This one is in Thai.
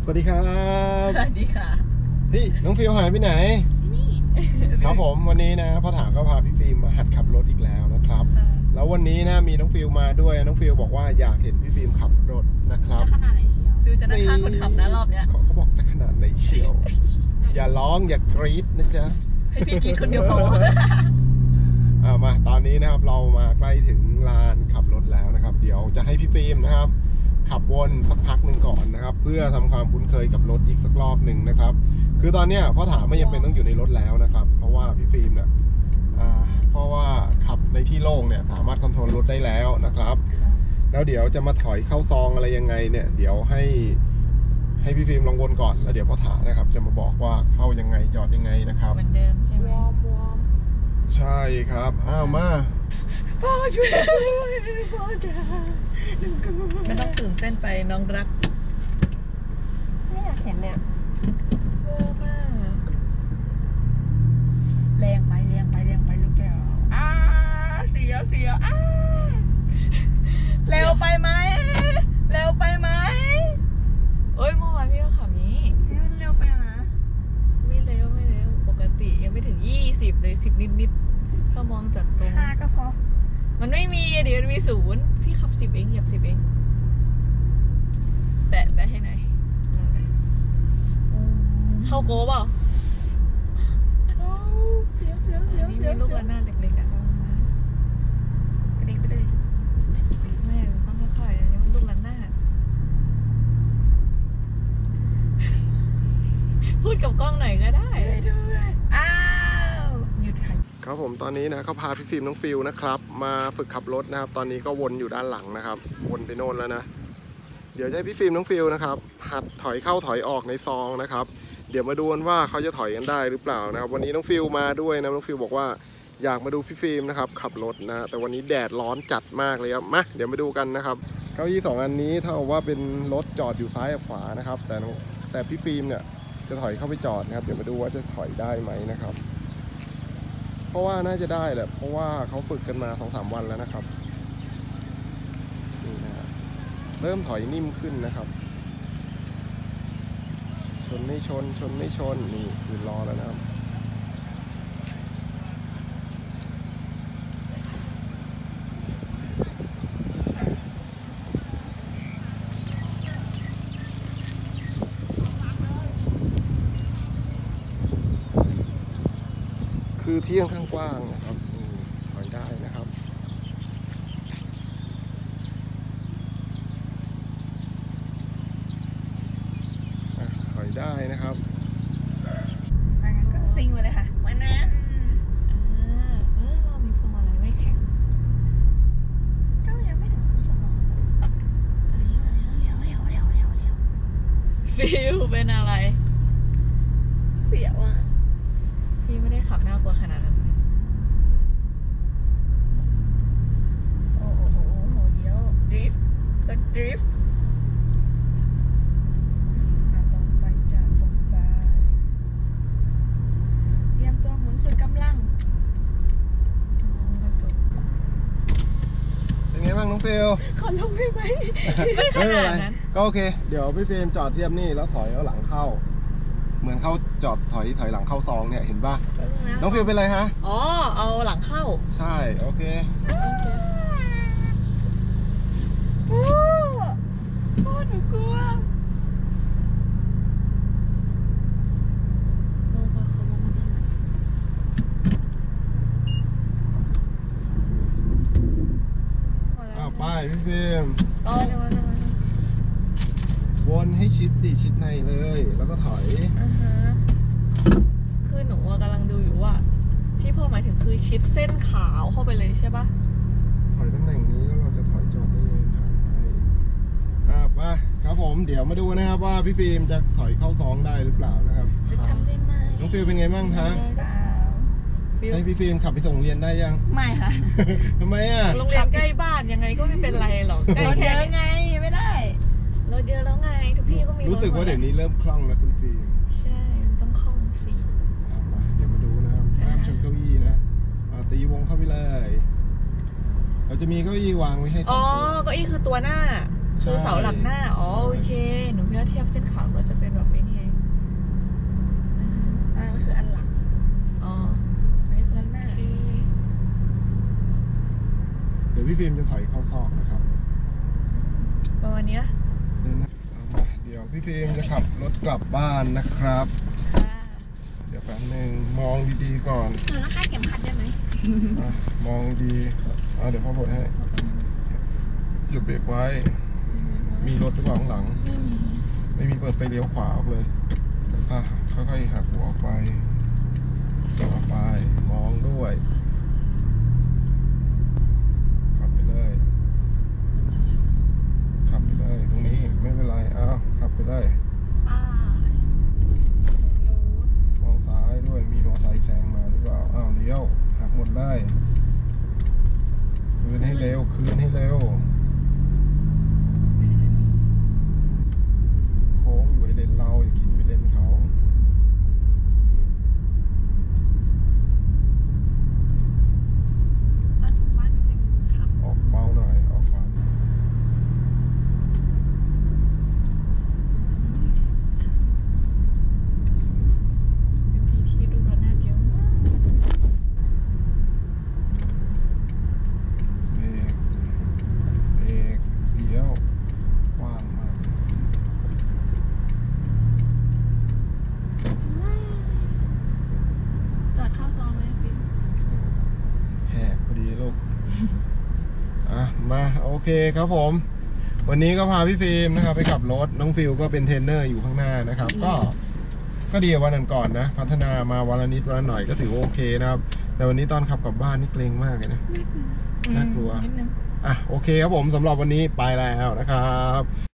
วัสดีครับสวัสดีค่ะพี่น้องฟิวหายไปไหนครับผมวันนี้นะพ่อถามก็พาพี่ฟิล์มมาหัดขับรถอีกแล้วนะครับแล้ววันนี้นะมีน้องฟิวมาด้วยน้องฟิวบอกว่าอยากเห็นพี่ฟิล์มขับรถนะครับจะขนาดไหนเชียวฟิวจะนั่งข้างคนขับนะรอบเนี้ยเขาบอกจะขนาดไหนเชียว อย่าร้องอย่ากรี๊ดนะจ๊ะให้พี่กินคนเดียวพอมาตอนนี้นะครับเรามาใกล้ถึงลานขับรถแล้วนะครับเดี๋ยวจะให้พี่ฟิล์มนะครับขับวนสักพักหนึ่งก่อนนะครับเพื่อทำความคุ้นเคยกับรถอีกสักรอบหนึ่งนะครับคือตอนนี้พ่อถามไม่ยังเป็นต้องอยู่ในรถแล้วนะครับเพราะว่าพี่ฟิล์มเนี่ยเพราะว่าขับในที่โล่งเนี่ยสามารถคอนโทรลรถได้แล้วนะครับแล้วเดี๋ยวจะมาถอยเข้าซองอะไรยังไงเนี่ยเดี๋ยวให้พี่ฟิล์มลองวนก่อนแล้วเดี๋ยวพ่อถามนะครับจะมาบอกว่าเข้ายังไงจอดยังไงนะครับเหมือนเดิมใช่ไหมใช่ครับมาพ่อช่วยพ่อจ๋าไม่ต้องตื่นเต้นไปน้องรักไม่อยากเห็นเนี่ยเวอร์มากแรงไปลูกแก้วเสียวเร็วไปไหมเอ้ยเมื่อวานพี่ก็ขับนี้มันเร็วไปนะไม่เร็วปกติยังไม่ถึง20เลย10นิดถ้ามองจากตรง 5ก็พอมันไม่มีเดี๋ยวมันมี0พี่ขับ10เองเหยียบ10เองแตะให้หน่อยเข้าโก้เปล่าเสียวมีลูกระนาดเล็กๆอ่ะกระดิ่งไปเลยไม่ต้องค่อยๆนี่มันลูกระนาดพูดกับกล้องหน่อยก็ได้ด้วยหยุดค่ะครับผมตอนนี้นะเขาพาพี่ฟิล์มน้องฟิวนะครับมาฝึกขับรถนะครับตอนนี้ก็วนอยู่ด้านหลังนะครับวนไปโน่นแล้วนะเดี๋ยวให้พี่ฟิล์มน้องฟิวนะครับหัดถอยเข้าถอยออกในซองนะครับเดี๋ยวมาดูกันว่าเขาจะถอยกันได้หรือเปล่านะครับวันนี้น้องฟิวมาด้วยนะน้องฟิวบอกว่าอยากมาดูพี่ฟิล์มนะครับขับรถนะแต่วันนี้แดดร้อนจัดมากเลยครับมาเดี๋ยวมาดูกันนะครับเก้าอี้2 อันนี้เท่ากับว่าเป็นรถจอดอยู่ซ้ายกับขวานะครับแต่พี่ฟิล์มเนี่ยจะถอยเข้าไปจอดนะครับเดี๋ยวมาดูว่าจะถอยได้ไหมนะครับเพราะว่าน่าจะได้แหละเพราะว่าเขาฝึกกันมา 2-3 วันแล้วนะครับนี่นะเริ่มถอยนิ่มขึ้นนะครับชนไม่ชนนี่คือรอแล้วนะครับคือที่ค่อนข้างกว้างนะครับถอยได้นะครับถอยได้นะครับงั้นก็ซิงไปเลยค่ะวันนั้นเรามีพวงมาลัยไม่แข็งก็ยังไม่ถึงชั่วโมงฟิวเป็นอะไรเสียวอ่ะพี่ไม่ได้ขับน่ากลัวขนาดนั้นโอ้เลี้ยวดริฟต์ตรงไปจ้าตรงไปเตรียมตัวหมุนสุดกำลังเป็นไงบ้างน้องฟิวขอลงได้ไหมไม่ขนาดนั้นก็โอเคเดี๋ยวพี่ฟิล์มจอดเทียบนี่แล้วถอยแล้วหลังเข้าเหมือนเข้าจอดถอยหลังเข้าซองเนี่ยเห็นป่ะน้องฟิวเป็นไรฮะอ๋อเอาหลังเข้าใช่โอเคโอ้หนูกลัวไปพี่ฟิล์มวนให้ชิดในเลยแล้วก็ถอยคือหนูกำลังดูอยู่ว่าที่พ่อหมายถึงคือชิดเส้นขาวเข้าไปเลยใช่ปะถอยตำแหน่งนี้แล้วเราจะถอยจอดได้เลยไปครับผมเดี๋ยวมาดูนะครับว่าพี่ฟิล์มจะถอยเข้าซองได้หรือเปล่านะครับจะทำได้ไหมน้องฟิล์มเป็นไงบ้างคะให้พี่ฟิล์มขับไปส่งเรียนได้ยังไม่ค่ะทำไมอ่ะโรงเรียนใกล้บ้านยังไงก็ไม่เป็นไรหรอกใกล้เยอะไงไม่ได้รถเยอะแล้วไงทุกพี่ก็มีรู้สึกว่าเดี๋ยวนี้เริ่มคล่องแล้วคุณฟิล์มใช่ต้องคล่องสิเดี๋ยวมาดูนะครับห้ามชนเก้าอี้นะตีวงเข้าไปเลยเราจะมีเก้าอี้วางไว้ให้อ๋อเก้าอี้คือตัวหน้าคือเสาหลักหน้าอ๋อโอเคหนูเพื่อเทียบเส้นขาวก็จะเป็นแบบนี้เองอันนั้นคืออันหลังอ๋ออันนี้คืออันหน้าโอเคเดี๋ยวพี่ฟิล์มจะถอยเข้าซอกนะครับประมาณนี้นะเดินนะเอามาเดี๋ยวพี่ฟิล์มจะขับรถกลับบ้านนะครับค่ะเดี๋ยวแป๊บนึงมองดีๆก่อนหนูต้องคาดเข็มขัดได้ไหมอ่ะมองดีเดี๋ยวพ่อบดให้หยุดเบรกไว้ มีรถหรือเปล่าข้างหลังไม่มีไม่มีเปิดไฟเลี้ยวขวาออกเลยค่อยๆหักหัวออกไปมองด้วย ขับไปเลย ขับไปเลย ตรงนี้ไม่เป็นไรขับไปเลยป้ายมองซ้ายด้วย มีมอไซค์แซงมาหรือเปล่าเลี้ยว หักหมดเลย คืนให้เร็วไม่ใช่โค้งอยู่ไอเลนเราอย่ากินไปเลนเขาตอนถึงบ้านเป็นขับออกเบาหน่อย ออกขวาเป็นที่ที่ดูระนาดเยอะมากเบรกเลี้ยวกว้างมากจอดเข้าซองไหมฟิล์มแหกพอดีลูก มาโอเคครับผม วันนี้ก็พาพี่ฟิล์มนะครับไปขับรถ น้องฟิลก็เป็นเทรนเนอร์อยู่ข้างหน้านะครับ ก็ดีกว่าวันก่อนนะ พัฒนามาวันละนิดวันละหน่อยก็ถือว่าโอเคนะครับ แต่วันนี้ตอนขับกลับบ้านนี่เกรงมากเลยนะ น่ากลัวนิดนึงโอเคครับผมสำหรับวันนี้ไปแล้วนะครับ